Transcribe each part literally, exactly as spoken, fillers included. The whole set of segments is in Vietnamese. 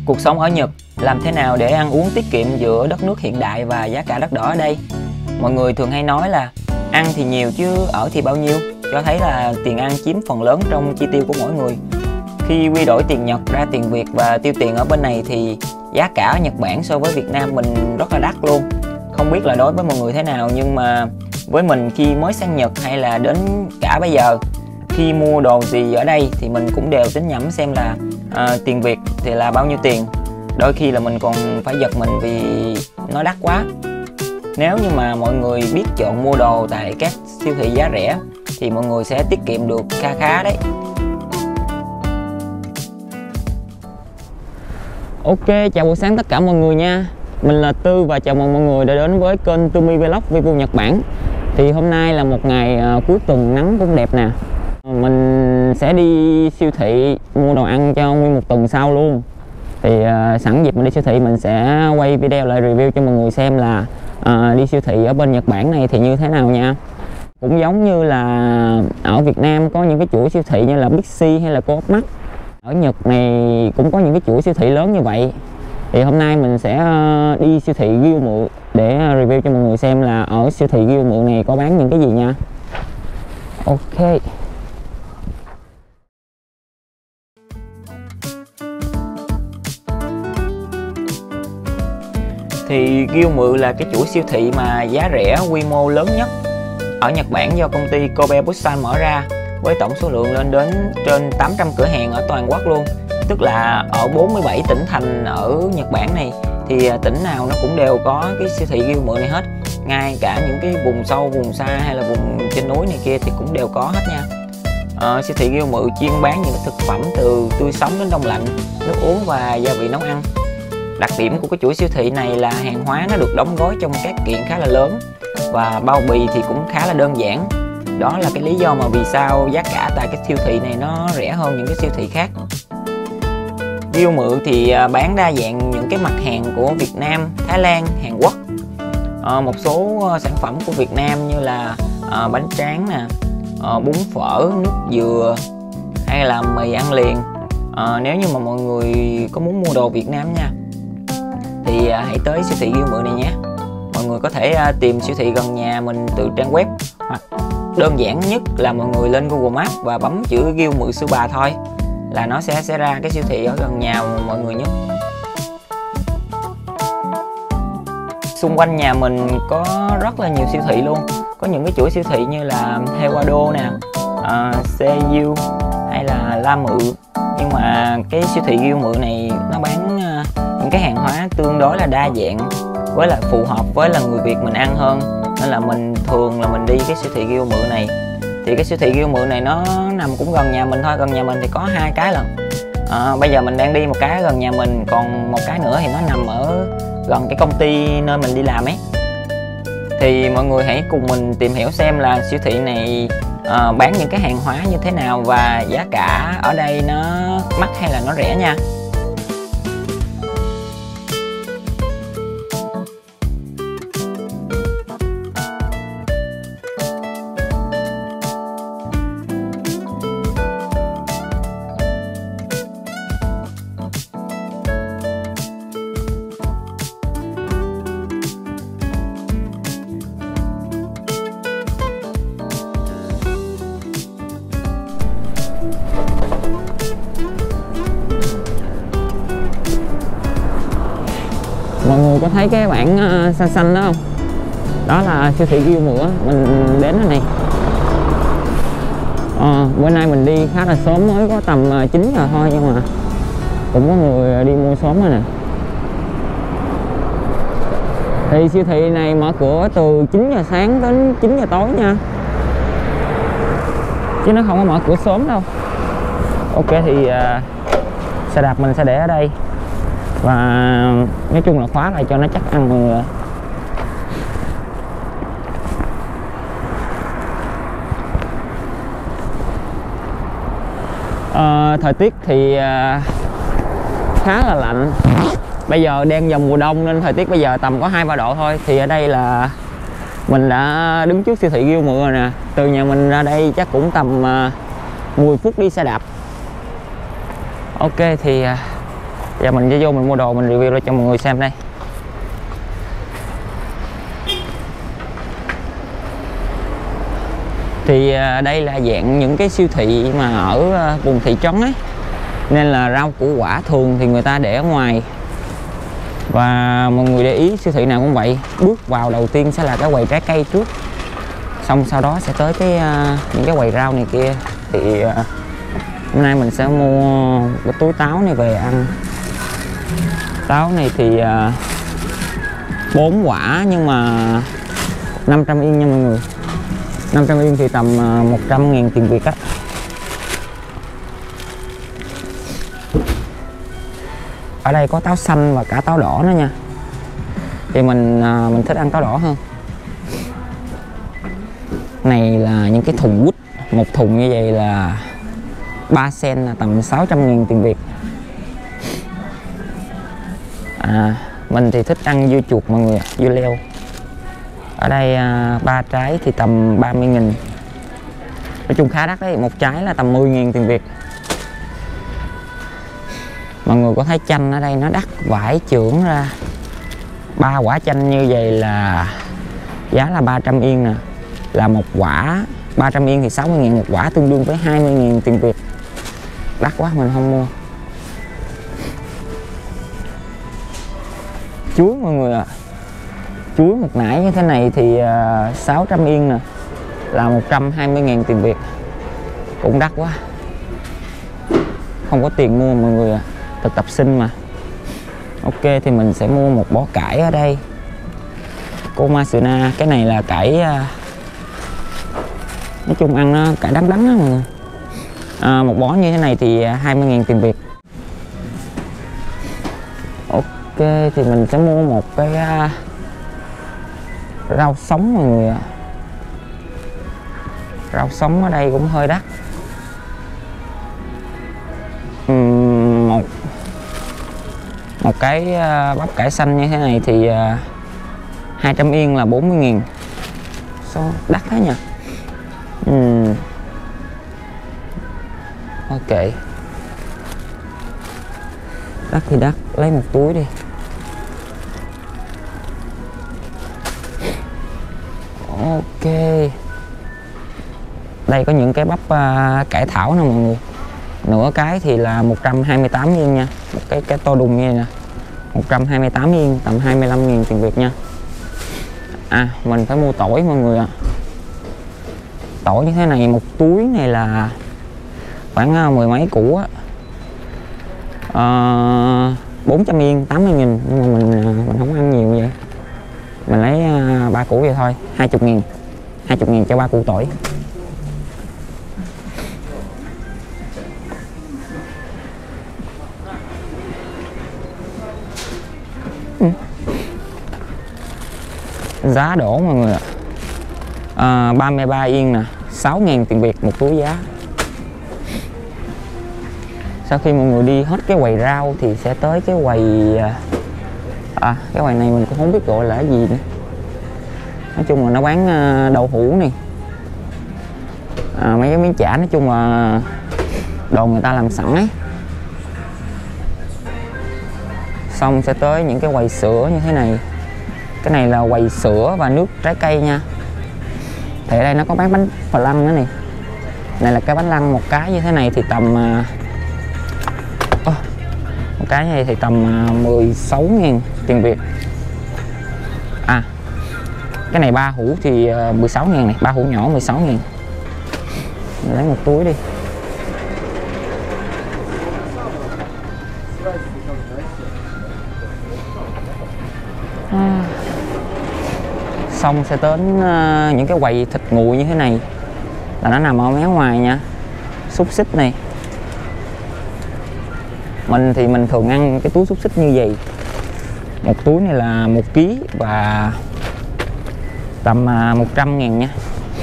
Cuộc sống ở Nhật, làm thế nào để ăn uống tiết kiệm giữa đất nước hiện đại và giá cả đắt đỏ ở đây? Mọi người thường hay nói là ăn thì nhiều chứ ở thì bao nhiêu, cho thấy là tiền ăn chiếm phần lớn trong chi tiêu của mỗi người. Khi quy đổi tiền Nhật ra tiền Việt và tiêu tiền ở bên này thì giá cả ở Nhật Bản so với Việt Nam mình rất là đắt luôn. Không biết là đối với mọi người thế nào, nhưng mà với mình khi mới sang Nhật hay là đến cả bây giờ, khi mua đồ gì ở đây thì mình cũng đều tính nhẩm xem là à, tiền Việt thì là bao nhiêu tiền. Đôi khi là mình còn phải giật mình vì nó đắt quá. Nếu như mà mọi người biết chọn mua đồ tại các siêu thị giá rẻ thì mọi người sẽ tiết kiệm được kha khá đấy. Ok, chào buổi sáng tất cả mọi người nha. Mình là Tư và chào mừng mọi người đã đến với kênh Tumi Vlog Review Nhật Bản. Thì hôm nay là một ngày uh, cuối tuần nắng cũng đẹp nè. Mình sẽ đi siêu thị mua đồ ăn cho nguyên một tuần sau luôn. Thì uh, sẵn dịp mình đi siêu thị mình sẽ quay video lại review cho mọi người xem là uh, đi siêu thị ở bên Nhật Bản này thì như thế nào nha. Cũng giống như là ở Việt Nam có những cái chuỗi siêu thị như là Bixi hay là Co-op Mart, ở Nhật này cũng có những cái chuỗi siêu thị lớn như vậy. Thì hôm nay mình sẽ uh, đi siêu thị Gilmự để uh, review cho mọi người xem là ở siêu thị Gilmự này có bán những cái gì nha. Ok. Thì Gilmự là cái chuỗi siêu thị mà giá rẻ quy mô lớn nhất ở Nhật Bản do công ty Kobe Busan mở ra, với tổng số lượng lên đến trên tám trăm cửa hàng ở toàn quốc luôn. Tức là ở bốn mươi bảy tỉnh thành ở Nhật Bản này thì tỉnh nào nó cũng đều có cái siêu thị Gilmự này hết. Ngay cả những cái vùng sâu, vùng xa hay là vùng trên núi này kia thì cũng đều có hết nha. à, Siêu thị Gilmự chuyên bán những thực phẩm từ tươi sống đến đông lạnh, nước uống và gia vị nấu ăn. Đặc điểm của cái chuỗi siêu thị này là hàng hóa nó được đóng gói trong các kiện khá là lớn và bao bì thì cũng khá là đơn giản. Đó là cái lý do mà vì sao giá cả tại cái siêu thị này nó rẻ hơn những cái siêu thị khác. Gilmự thì bán đa dạng những cái mặt hàng của Việt Nam, Thái Lan, Hàn Quốc. à, Một số sản phẩm của Việt Nam như là à, bánh tráng nè, à, bún phở, nước dừa hay là mì ăn liền. à, Nếu như mà mọi người có muốn mua đồ Việt Nam nha thì à, hãy tới siêu thị Gilmự này nhé. Mọi người có thể à, tìm siêu thị gần nhà mình từ trang web, hoặc đơn giản nhất là mọi người lên Google Maps và bấm chữ Gilmự Sư Bà thôi là nó sẽ sẽ ra cái siêu thị ở gần nhà mọi người nhất. Xung quanh nhà mình có rất là nhiều siêu thị luôn. Có những cái chuỗi siêu thị như là Hewado nè, uh, Seiyu hay là Lamự. Nhưng mà cái siêu thị Gilmự này nó bán uh, những cái hàng hóa tương đối là đa dạng, với lại phù hợp với là người Việt mình ăn hơn. Nên là mình thường là mình đi cái siêu thị Gilmự này. Thì cái siêu thị Gilmự này nó nằm cũng gần nhà mình thôi. Gần nhà mình thì có hai cái lần. à, Bây giờ mình đang đi một cái gần nhà mình, còn một cái nữa thì nó nằm ở gần cái công ty nơi mình đi làm ấy. Thì mọi người hãy cùng mình tìm hiểu xem là siêu thị này à, bán những cái hàng hóa như thế nào và giá cả ở đây nó mắc hay là nó rẻ nha. Mọi người có thấy cái bảng uh, xanh xanh đó không? Đó là siêu thị Gilmự mình đến rồi này. à, Bữa nay mình đi khá là sớm, mới có tầm uh, chín giờ thôi, nhưng mà cũng có người đi mua sớm rồi nè. Thì siêu thị này mở cửa từ chín giờ sáng đến chín giờ tối nha, chứ nó không có mở cửa sớm đâu. Ok, thì uh, xe đạp mình sẽ để ở đây và nói chung là khóa lại cho nó chắc ăn mọi người. à, Thời tiết thì à, khá là lạnh. Bây giờ đang vào mùa đông nên thời tiết bây giờ tầm có hai ba độ thôi. Thì ở đây là mình đã đứng trước siêu thị Gilmự rồi nè. Từ nhà mình ra đây chắc cũng tầm à, mười phút đi xe đạp. Ok, thì à, Giờ mình sẽ vô mình mua đồ, mình review ra cho mọi người xem đây. Thì đây là dạng những cái siêu thị mà ở vùng thị trấn ấy, nên là rau củ quả thường thì người ta để ở ngoài. Và mọi người để ý siêu thị nào cũng vậy, bước vào đầu tiên sẽ là cái quầy trái cây trước, xong sau đó sẽ tới cái những cái quầy rau này kia. Thì hôm nay mình sẽ mua cái túi táo này về ăn. Táo này thì bốn quả nhưng mà năm trăm yên nha mọi người. năm trăm yên thì tầm một trăm ngàn tiền Việt á. Ở đây có táo xanh và cả táo đỏ nữa nha. Thì mình mình thích ăn táo đỏ hơn. Này là những cái thùng quýt, một thùng như vậy là ba sen, là tầm sáu trăm ngàn tiền Việt. À, mình thì thích ăn dưa chuột mọi người, dưa leo. Ở đây ba trái thì tầm ba mươi nghìn. Nói chung khá đắt đấy, một trái là tầm mười ngàn tiền Việt. Mọi người có thấy chanh ở đây nó đắt vãi chưởng ra. Ba quả chanh như vậy là giá là ba trăm yên nè. Là một quả ba trăm yên thì sáu mươi ngàn một quả, tương đương với hai mươi ngàn tiền Việt. Đắt quá mình không mua. Chuối mọi người ạ. À. Chuối một nải như thế này thì uh, sáu trăm yên nè, là một trăm hai mươi ngàn tiền Việt. Cũng đắt quá. Không có tiền mua mọi người ạ. À. Thực tập sinh mà. Ok thì mình sẽ mua một bó cải ở đây. Komasuna, cái này là cải uh, nói chung ăn nó cải đắng đắng đó mọi người. À, một bó như thế này thì hai mươi ngàn tiền Việt. Ok thì mình sẽ mua một cái uh, rau sống mọi người ạ. Rau sống ở đây cũng hơi đắt. Uhm, một một cái uh, bắp cải xanh như thế này thì uh, hai trăm yên là bốn mươi nghìn. Sao đắt thế nhỉ? Uhm. Ok, đắt thì đắt, lấy một túi đi. Ok, đây có những cái bắp uh, cải thảo nè mọi người. Nửa cái thì là một trăm hai mươi tám yên nha. Một cái cái to đùng như này nè, một trăm hai mươi tám yên, tầm hai mươi lăm nghìn tiền Việt nha. À, mình phải mua tỏi mọi người ạ. À. Tỏi như thế này, một túi này là khoảng mười mấy củ á. À, bốn trăm yên, tám mươi nghìn. Nhưng mà mình mình không ăn nhiều vậy. Mình lấy ba củ vậy thôi, hai mươi nghìn. hai mươi nghìn cho ba củ tỏi. Ừ. Giá đổ mọi người ạ. À, ba mươi ba yên nè, sáu ngàn tiền Việt một túi giá. Sau khi mọi người đi hết cái quầy rau thì sẽ tới cái quầy à, cái quầy này mình cũng không biết gọi là cái gì nữa. Nói chung là nó bán đậu hũ này, à, mấy cái miếng chả, nói chung là đồ người ta làm sẵn ấy. Xong sẽ tới những cái quầy sữa như thế này. Cái này là quầy sữa và nước trái cây nha. Thì ở đây nó có bán bánh phở lăng nữa này. Này là cái bánh lăng, một cái như thế này thì tầm oh, một cái này thì tầm mười sáu ngàn tiền Việt. À, cái này ba hũ thì mười sáu ngàn này, ba hũ nhỏ mười sáu ngàn. Lấy một túi đi. À, xong sẽ đến uh, những cái quầy thịt nguội như thế này, là nó nằm ở mé ngoài nha. Xúc xích này, mình thì mình thường ăn cái túi xúc xích như vậy. Một túi này là một ký và tầm uh, một trăm ngàn nha.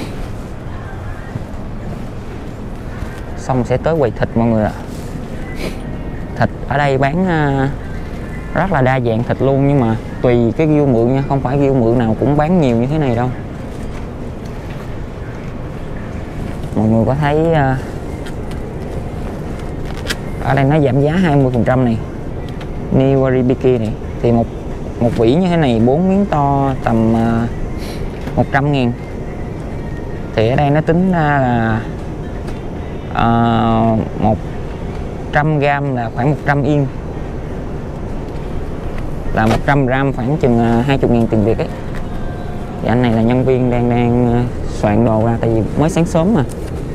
Xong sẽ tới quầy thịt mọi người ạ. Thịt ở đây bán uh, rất là đa dạng thịt luôn, nhưng mà tùy cái ghiêu mượn nha, không phải ghiêu mượn nào cũng bán nhiều như thế này đâu. Mọi người có thấy uh, ở đây nó giảm giá hai mươi phần trăm này. Niwaribiki này thì một một vỉ như thế này bốn miếng to tầm uh, một trăm ngàn. Thì ở đây nó tính ra là uh, một trăm gram là khoảng một trăm yên, là một trăm gram khoảng chừng hai mươi ngàn tiền Việt ấy. Thì anh này là nhân viên đang đang soạn đồ ra, tại vì mới sáng sớm mà.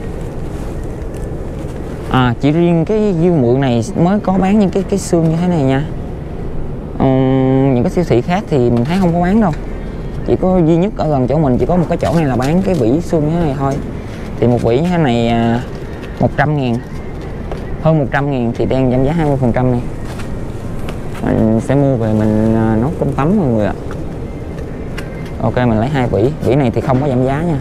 À, chỉ riêng cái dưa muộn này mới có bán những cái cái xương như thế này nha. uhm, những cái siêu thị khác thì mình thấy không có bán đâu, chỉ có duy nhất ở gần chỗ mình chỉ có một cái chỗ này là bán cái vỉ xương như thế này thôi. Thì một vỉ như thế này một trăm ngàn, hơn một trăm ngàn thì đang giảm giá hai mươi phần trăm này. Mình sẽ mua về mình nấu cơm tấm mọi người ạ. Ok, mình lấy hai vỉ. Vỉ này thì không có giảm giá nha.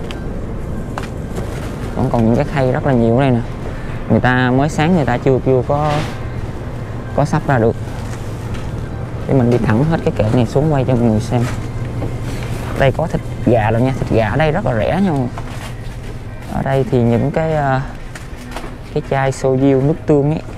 Vẫn còn những cái khay rất là nhiều ở đây nè. Người ta mới sáng người ta chưa chưa có có sắp ra được. Thì mình đi thẳng hết cái kệ này xuống quay cho mọi người xem. Đây có thịt gà rồi nha. Thịt gà ở đây rất là rẻ nha. Ở đây thì những cái cái chai soju nước tương ấy.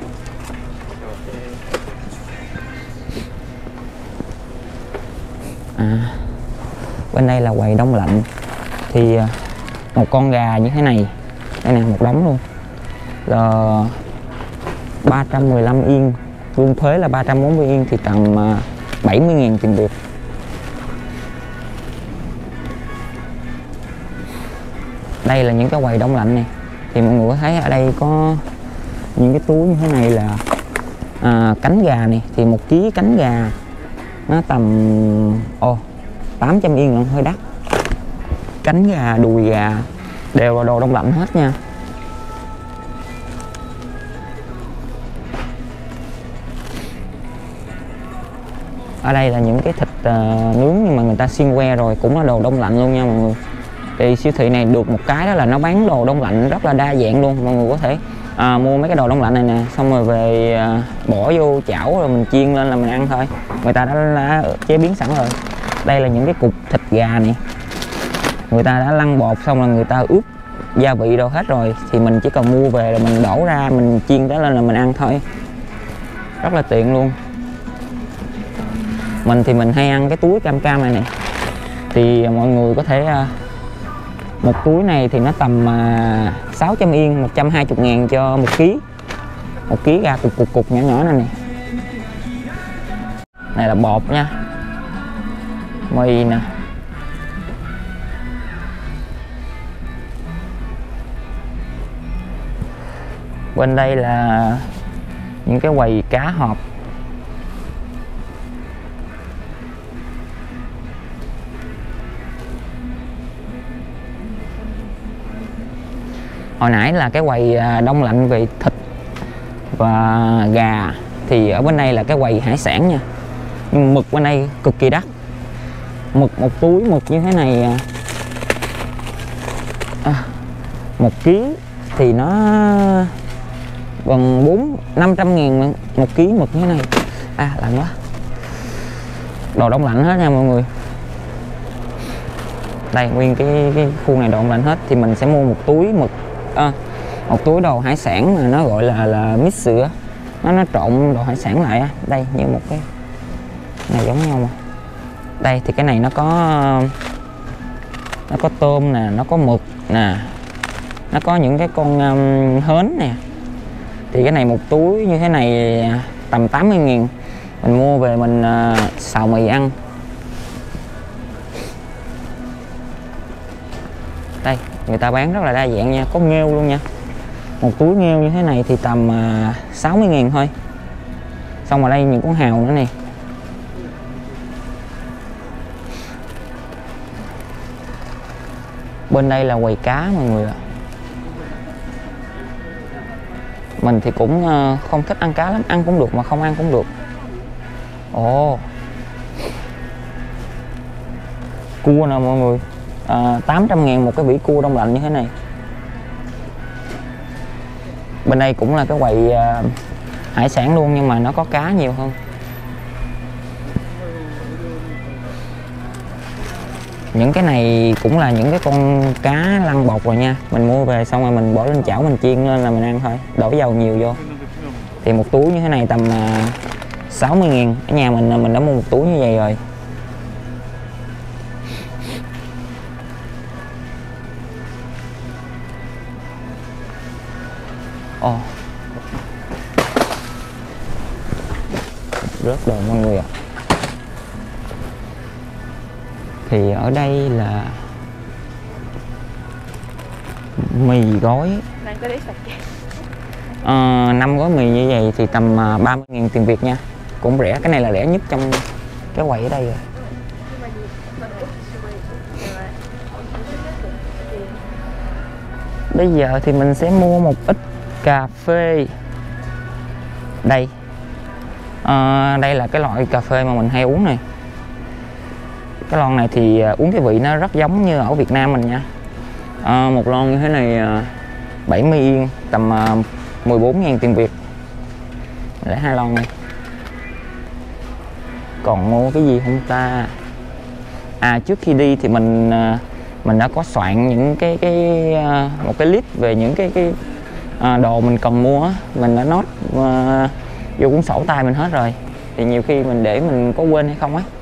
À, bên đây là quầy đông lạnh. Thì một con gà như thế này, đây nè, một đống luôn, là ba trăm mười lăm yên, luôn thuế là ba trăm bốn mươi yên, thì tầm bảy mươi ngàn tiền Việt. Đây là những cái quầy đông lạnh này. Thì mọi người có thấy ở đây có những cái túi như thế này là à, cánh gà này. Thì một ký cánh gà nó tầm ồ, tám trăm yên luôn, hơi đắt. Cánh gà, đùi gà đều là đồ đông lạnh hết nha. Ở đây là những cái thịt uh, nướng nhưng mà người ta xiên que rồi, cũng là đồ đông lạnh luôn nha mọi người. Thì siêu thị này được một cái đó là nó bán đồ đông lạnh rất là đa dạng luôn. Mọi người có thể à, mua mấy cái đồ đông lạnh này nè, xong rồi về à, bỏ vô chảo rồi mình chiên lên là mình ăn thôi. Người ta đã, đã chế biến sẵn rồi. Đây là những cái cục thịt gà này, người ta đã lăn bột xong là người ta ướp gia vị đâu hết rồi, thì mình chỉ cần mua về rồi mình đổ ra, mình chiên đó lên là mình ăn thôi. Rất là tiện luôn. Mình thì mình hay ăn cái túi cam cam này nè. Thì mọi người có thể à, một túi này thì nó tầm à, sáu trăm yên, một trăm hai mươi ngàn cho một ký. Một ký gà cục cục cục nhỏ nhỏ này nè. Này là bột nha, mì nè. Bên đây là những cái quầy cá hộp. Hồi nãy là cái quầy đông lạnh về thịt và gà, thì ở bên đây là cái quầy hải sản nha. Nhưng mực bên đây cực kỳ đắt. Mực một túi mực như thế này à, một ký thì nó gần bốn năm trăm ngàn một ký mực như thế này. À, lạnh quá. Đồ đông lạnh hết nha mọi người. Đây, nguyên cái, cái khu này đồ đông lạnh hết. Thì mình sẽ mua một túi mực à, một túi đồ hải sản mà nó gọi là là mix sữa, nó nó trộn đồ hải sản lại á. Đây, như một cái này giống nhau mà. Đây thì cái này nó có nó có tôm nè, nó có mực nè, nó có những cái con um, hến nè. Thì cái này một túi như thế này tầm tám mươi ngàn. Mình mua về mình uh, xào mì ăn. Đây, người ta bán rất là đa dạng nha, có nghêu luôn nha. Một túi nghêu như thế này thì tầm uh, sáu mươi ngàn thôi. Xong rồi đây những con hào nữa nè. Bên đây là quầy cá mọi người ạ. Mình thì cũng uh, không thích ăn cá lắm, ăn cũng được mà không ăn cũng được. Ồ, cua nè mọi người. À, tám trăm ngàn một cái vỉ cua đông lạnh như thế này. Bên đây cũng là cái quầy uh, hải sản luôn, nhưng mà nó có cá nhiều hơn. Những cái này cũng là những cái con cá lăn bột rồi nha. Mình mua về xong rồi mình bỏ lên chảo mình chiên lên là mình ăn thôi, đổ dầu nhiều vô. Thì một túi như thế này tầm uh, sáu mươi ngàn. Ở nhà mình mình đã mua một túi như vậy rồi. Ồ oh. Rớt đồ mọi người ạ. Thì ở đây là mì gói à, năm gói mì như vậy thì tầm ba mươi ngàn tiền Việt nha. Cũng rẻ, cái này là rẻ nhất trong cái quầy ở đây rồi. Bây giờ thì mình sẽ mua một ít cà phê. Đây à, đây là cái loại cà phê mà mình hay uống này. Cái lon này thì uống cái vị nó rất giống như ở Việt Nam mình nha. à, Một lon như thế này bảy mươi yên, tầm mười bốn ngàn tiền Việt. Để hai lon này. Còn mua cái gì không ta? À, trước khi đi thì mình mình đã có soạn những cái cái một cái list về những cái cái đồ mình cần mua. Mình đã note uh, vô cuốn sổ tay mình hết rồi. Thì nhiều khi mình để mình có quên hay không ấy.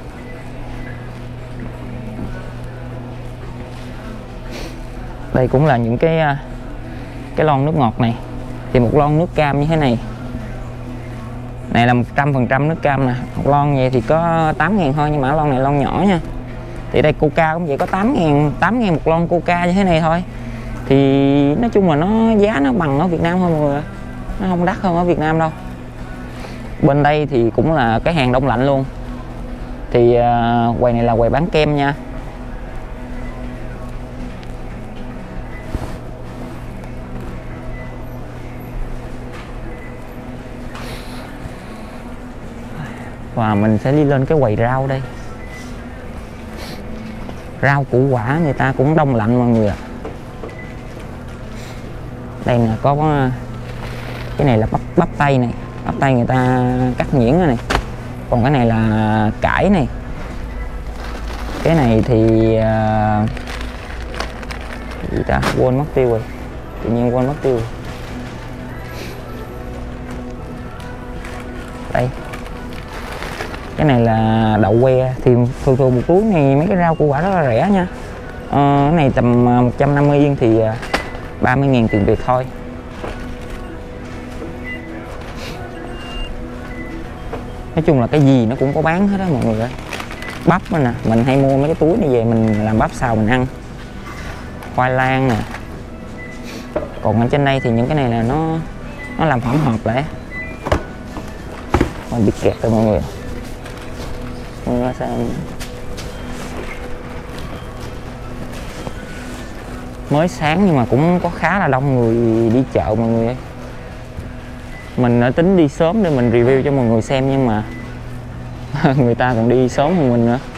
Đây cũng là những cái cái lon nước ngọt này. Thì một lon nước cam như thế này này là một trăm phần trăm nước cam nè. Một lon vậy thì có tám ngàn thôi, nhưng mà lon này lon nhỏ nha. Thì đây Coca cũng vậy, có tám ngàn, tám ngàn một lon Coca như thế này thôi. Thì nói chung là nó giá nó bằng ở Việt Nam thôi mọi người. Nó không đắt hơn ở Việt Nam đâu. Bên đây thì cũng là cái hàng đông lạnh luôn. Thì uh, quầy này là quầy bán kem nha. Và mình sẽ đi lên cái quầy rau đây. Rau củ quả người ta cũng đông lạnh mọi người ạ. Đây nè, có cái này là bắp bắp tay này. Bắp tay người ta cắt nhuyễn này. Còn cái này là cải này. Cái này thì uh, gì ta, quên mất tiêu rồi. Tự nhiên quên mất tiêu rồi. Đây, cái này là đậu que. Thì thường thường một túi này mấy cái rau củ quả rất là rẻ nha. ờ, Cái này tầm một trăm năm mươi yên thì ba mươi ngàn tiền Việt thôi. Nói chung là cái gì nó cũng có bán hết đó mọi người ơi. Bắp đó nè, mình hay mua mấy cái túi này về mình làm bắp xào mình ăn. Khoai lang nè. Còn ở trên đây thì những cái này là nó nó làm hỗn hợp lại. Mình bị kẹt rồi mọi người. Nó sao mới sáng nhưng mà cũng có khá là đông người đi chợ mọi người ơi. Mình đã tính đi sớm để mình review cho mọi người xem, nhưng mà người ta còn đi sớm hơn mình nữa.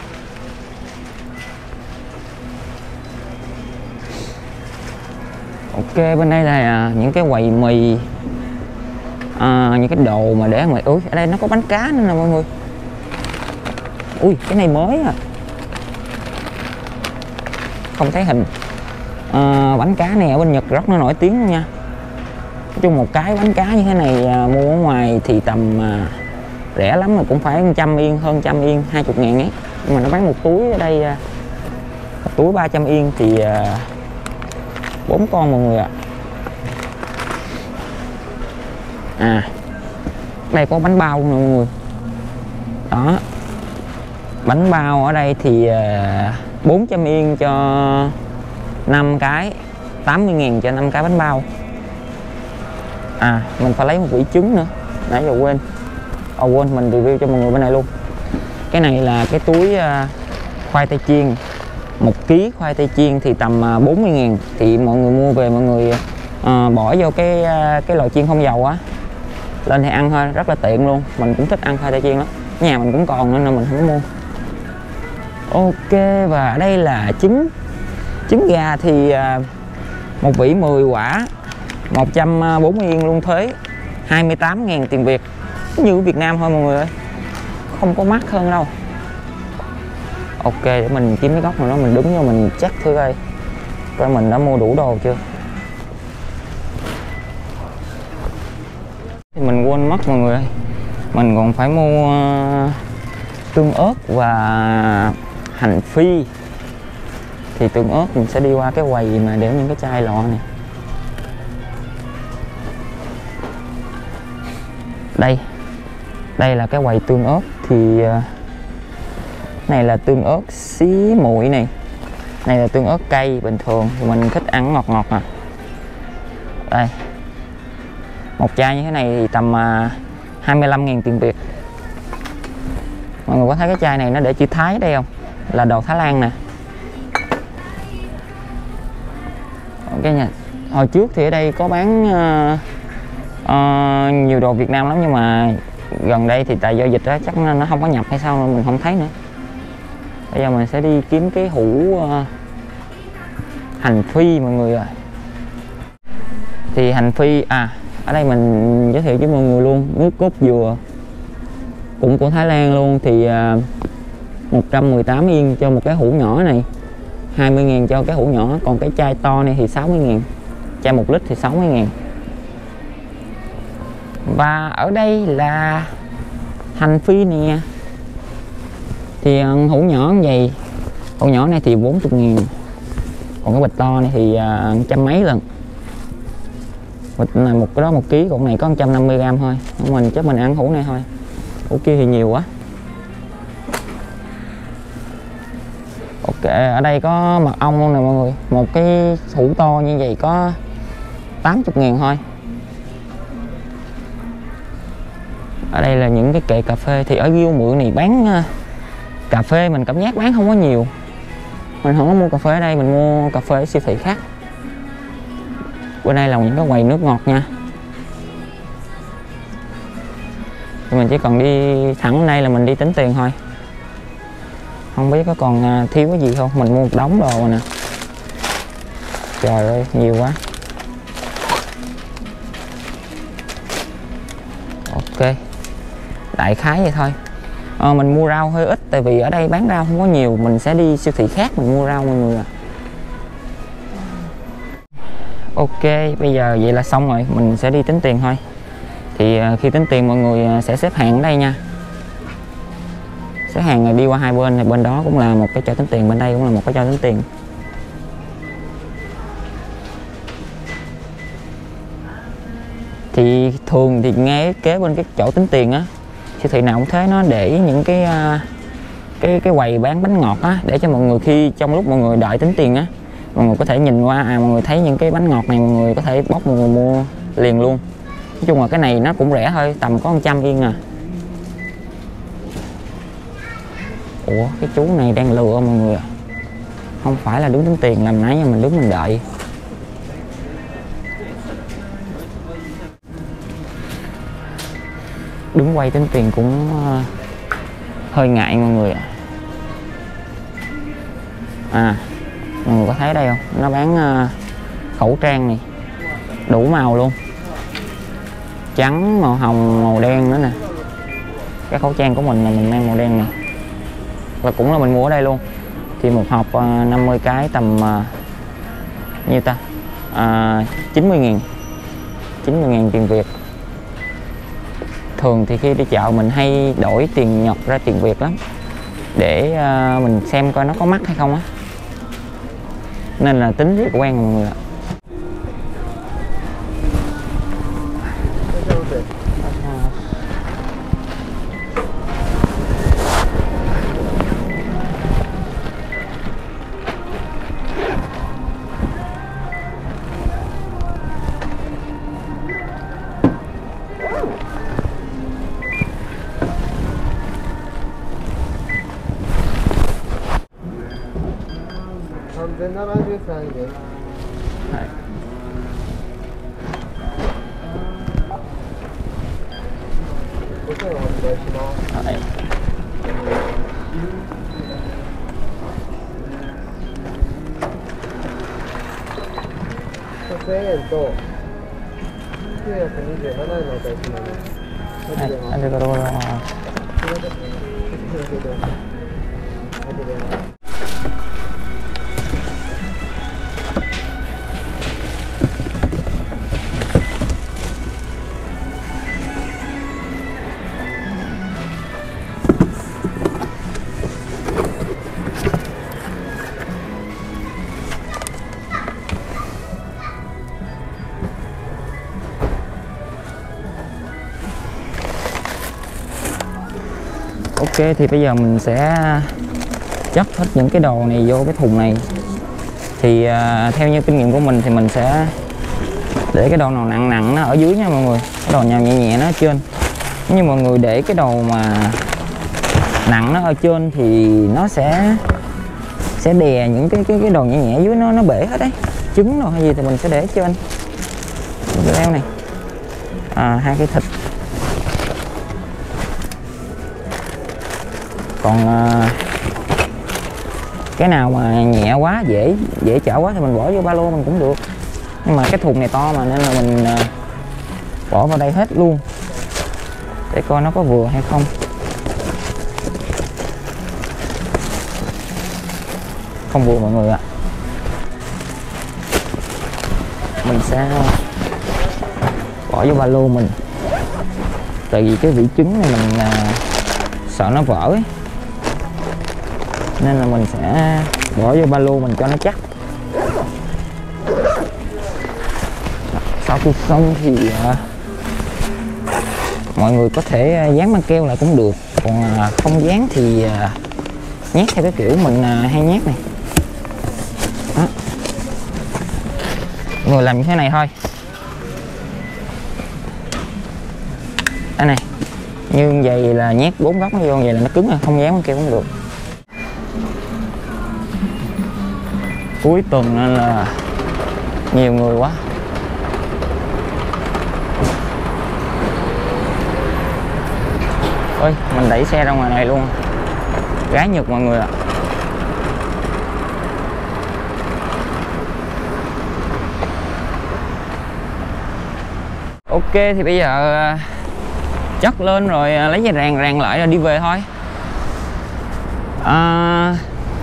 Ok, bên đây là những cái quầy mì, à, những cái đồ mà để mì. Ui, ở đây nó có bánh cá nữa nè mọi người. Ui, cái này mới à. Không thấy hình. à, Bánh cá này ở bên Nhật rất nó nổi tiếng luôn nha. Nói chung một cái bánh cá như thế này à, mua ở ngoài thì tầm à, rẻ lắm mà cũng phải một trăm yên, hơn trăm yên, hai mươi ngàn ấy. Nhưng mà nó bán một túi ở đây à, một túi ba trăm yên thì à, bốn con mọi người ạ. À. à đây có bánh bao nè mọi người. Đó, bánh bao ở đây thì uh, bốn trăm yên cho năm cái, tám mươi ngàn cho năm cái bánh bao. À, mình phải lấy một vỉ trứng nữa, nãy giờ quên. Ồ, quên, mình review cho mọi người bên này luôn. Cái này là cái túi uh, khoai tây chiên. Một ký khoai tây chiên thì tầm uh, bốn mươi ngàn. Thì mọi người mua về mọi người uh, bỏ vô cái uh, cái lò chiên không dầu á, lên thì ăn thôi, rất là tiện luôn. Mình cũng thích ăn khoai tây chiên lắm. Nhà mình cũng còn nên là mình không mua. Ok, và ở đây là trứng trứng gà thì uh, một vỉ mười quả, một trăm bốn mươi yên luôn thuế, hai mươi tám ngàn tiền Việt. Như ở Việt Nam thôi mọi người ơi, không có mắc hơn đâu. Ok, để mình kiếm cái góc nào đó mình đứng vô mình check thử coi coi mình đã mua đủ đồ chưa. Thì mình quên mất mọi người ơi, Mình còn phải mua tương ớt và hành phi. Thì tương ớt mình sẽ đi qua cái quầy mà để những cái chai lọ này. Đây, đây là cái quầy tương ớt. Thì này là tương ớt xí muội này. Này là tương ớt cây bình thường, thì mình thích ăn ngọt ngọt à. Đây, một chai như thế này thì tầm hai mươi lăm ngàn tiền Việt. Mọi người có thấy cái chai này nó để chữ Thái ở đây không? Là đồ Thái Lan nè. Ok nha. Hồi trước thì ở đây có bán uh, uh, nhiều đồ Việt Nam lắm, nhưng mà gần đây thì tại do dịch đó chắc nó không có nhập hay sao nên mình không thấy nữa. Bây giờ mình sẽ đi kiếm cái hũ uh, hành phi mọi người ơi. Thì hành phi, à ở đây mình giới thiệu với mọi người luôn, nước cốt dừa cũng của Thái Lan luôn. Thì uh, một trăm mười tám yên cho một cái hũ nhỏ này, hai mươi ngàn cho cái hũ nhỏ. Còn cái chai to này thì sáu mươi ngàn, chai một lít thì sáu mươi ngàn. Và ở đây là hành phi nè. Thì uh, hũ nhỏ như vậy, hũ nhỏ này thì bốn mươi ngàn. Còn cái bịch to này thì uh, trăm mấy lần. Bịch này một cái đó một ký, còn này có một trăm năm mươi gram thôi. Mình chắc mình ăn hũ này thôi, hũ kia thì nhiều quá. Ok, ở đây có mật ong luôn nè mọi người. Một cái hũ to như vậy có tám mươi ngàn thôi. Ở đây là những cái kệ cà phê. Thì ở Gươm Mượn này bán uh, cà phê mình cảm giác bán không có nhiều. Mình không có mua cà phê ở đây, mình mua cà phê ở siêu thị khác. Bên đây là những cái quầy nước ngọt nha. Thì mình chỉ cần đi thẳng đến đây là mình đi tính tiền thôi. Không biết có còn thiếu cái gì không. Mình mua một đống đồ rồi nè. Trời ơi, nhiều quá. Ok, đại khái vậy thôi. à, Mình mua rau hơi ít, tại vì ở đây bán rau không có nhiều. Mình sẽ đi siêu thị khác mình mua rau mọi người à. Ok, bây giờ vậy là xong rồi. Mình sẽ đi tính tiền thôi. Thì khi tính tiền mọi người sẽ xếp hàng ở đây nha. Xếp hàng rồi đi qua hai bên. Thì bên đó cũng là một cái chỗ tính tiền, bên đây cũng là một cái chỗ tính tiền. Thì thường thì ngay kế bên cái chỗ tính tiền á, siêu thị nào cũng thế, nó để những cái cái cái quầy bán bánh ngọt á, để cho mọi người khi trong lúc mọi người đợi tính tiền á, mọi người có thể nhìn qua, à mọi người thấy những cái bánh ngọt này, mọi người có thể bóc mọi người mua liền luôn. Nói chung là cái này nó cũng rẻ thôi, tầm có một trăm yên à. Ủa cái chú này đang lừa mọi người à. Không phải là đứng tính tiền làm nãy, nhưng mình đứng mình đợi. Đứng quay tính tiền cũng uh, hơi ngại mọi người ạ. À, mọi người có thấy đây không? Nó bán uh, khẩu trang này đủ màu luôn, trắng, màu hồng, màu đen nữa nè. Cái khẩu trang của mình là mình mang màu đen này, và cũng là mình mua ở đây luôn. Thì một hộp uh, năm mươi cái tầm uh, nhiêu ta, uh, chín mươi ngàn, chín mươi ngàn tiền Việt. Thường thì khi đi chợ mình hay đổi tiền Nhật ra tiền Việt lắm, để uh, mình xem coi nó có mắc hay không á, nên là tính rất quen mọi người ạ.はい。せんえんときゅうひゃくにじゅうななえんのお返しになります。はい、ありがとうございます。ありがとうございます。 Ok, thì bây giờ mình sẽ chất hết những cái đồ này vô cái thùng này. Thì uh, theo như kinh nghiệm của mình thì mình sẽ để cái đồ nào nặng nặng nó ở dưới nha mọi người, cái đồ nào nhẹ nhẹ nó ở trên. Nhưng mọi người để cái đồ mà nặng nó ở trên thì nó sẽ sẽ đè những cái cái cái đồ nhẹ nhẹ dưới nó nó bể hết đấy. Trứng đồ hay gì thì mình sẽ để ở trên. Cái leo này, à, hai cái thịt. Còn à, cái nào mà nhẹ quá, dễ dễ chở quá thì mình bỏ vô ba lô mình cũng được. Nhưng mà cái thùng này to mà nên là mình à, bỏ vào đây hết luôn để coi nó có vừa hay không. Không vừa mọi người ạ. Mình sẽ bỏ vô ba lô mình. Tại vì cái vị trứng này mình à, sợ nó vỡ ấy. Nên là mình sẽ bỏ vô ba lô mình cho nó chắc. Sau khi xong thì à, mọi người có thể dán băng keo lại cũng được. Còn à, không dán thì à, nhét theo cái kiểu mình à, hay nhét này. Đó. Mọi người làm như thế này thôi. Đây này, như vậy là nhét bốn góc nó vô, vậy là nó cứng rồi, không dán băng keo cũng được. Cuối tuần nên là nhiều người quá. Ôi, mình đẩy xe ra ngoài này luôn. Gái Nhật mọi người ạ. Ok, thì bây giờ chất lên rồi lấy dây ràng ràng lại rồi đi về thôi. À,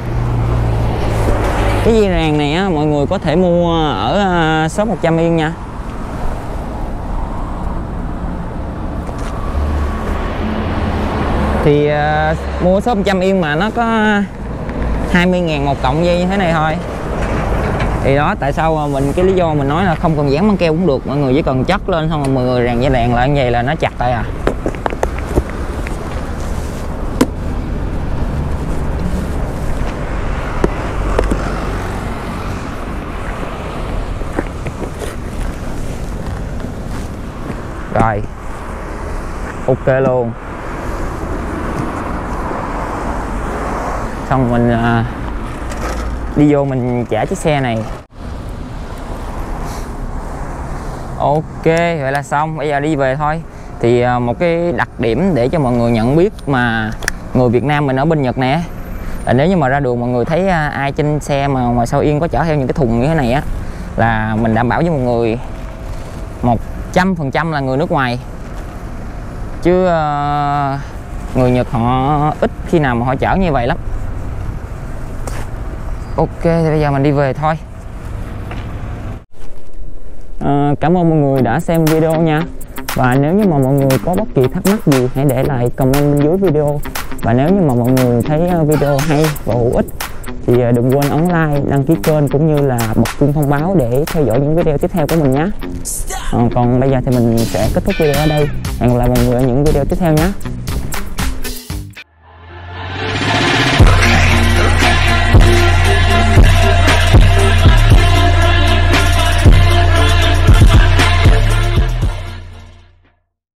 cái dây ràng này á, mọi người có thể mua ở shop một trăm yên nha. Thì uh, mua shop một trăm yên mà nó có hai mươi ngàn một cọng dây như thế này thôi. Thì đó, tại sao mình cái lý do mình nói là không cần dán băng keo cũng được. Mọi người chỉ cần chất lên xong rồi mọi người ràng dây đèn lại như vậy là nó chặt tay à. Rồi, ok luôn. Xong mình à, đi vô mình trả chiếc xe này. Ok, vậy là xong. Bây giờ đi về thôi. Thì à, một cái đặc điểm để cho mọi người nhận biết mà người Việt Nam mình ở bên Nhật nè, là nếu như mà ra đường mọi người thấy à, ai trên xe mà ngoài sau yên có chở theo những cái thùng như thế này á, là mình đảm bảo với mọi người một trăm phần trăm là người nước ngoài. Chứ uh, người Nhật họ ít khi nào mà họ chở như vậy lắm. Ok, thì bây giờ mình đi về thôi. À, cảm ơn mọi người đã xem video nha. Và nếu như mà mọi người có bất kỳ thắc mắc gì hãy để lại comment bên dưới video. Và nếu như mà mọi người thấy video hay và hữu ích thì đừng quên ấn like, đăng ký kênh cũng như là bật chuông thông báo để theo dõi những video tiếp theo của mình nhé. À, còn bây giờ thì mình sẽ kết thúc video ở đây. Hẹn gặp lại mọi người ở những video tiếp theo nhé.